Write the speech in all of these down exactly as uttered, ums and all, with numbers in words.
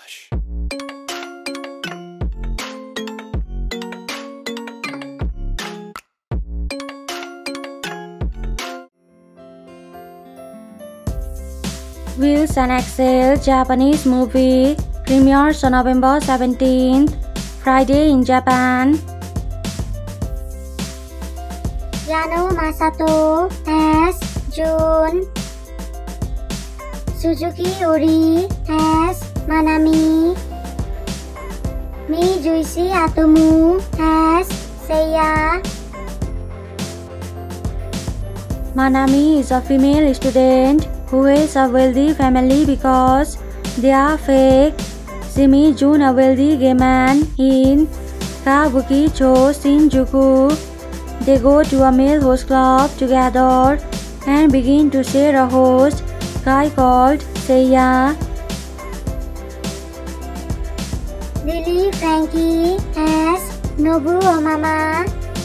Hush. Wheels and Axel Japanese movie premieres on November seventeenth, Friday in Japan. Yano Masato as Jun. Suzuki Ori as Manami. Mijuichi Atomu as Seiya. Manami is a female student who is a wealthy family because they are fake. She meets Jun, a wealthy gay man, in Kabuki-cho, Shinjuku. They go to a male host club together and begin to share a host guy called Seiya. Lily Frankie as Nobu Omama.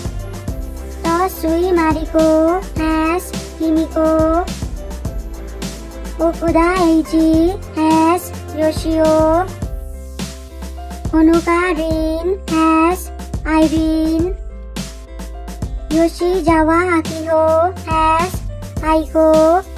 Tosui Mariko as Himiko. Okuda Eiji as Yoshio. Honoka Rin as Irene. Yoshizawa Akiho as Aiko.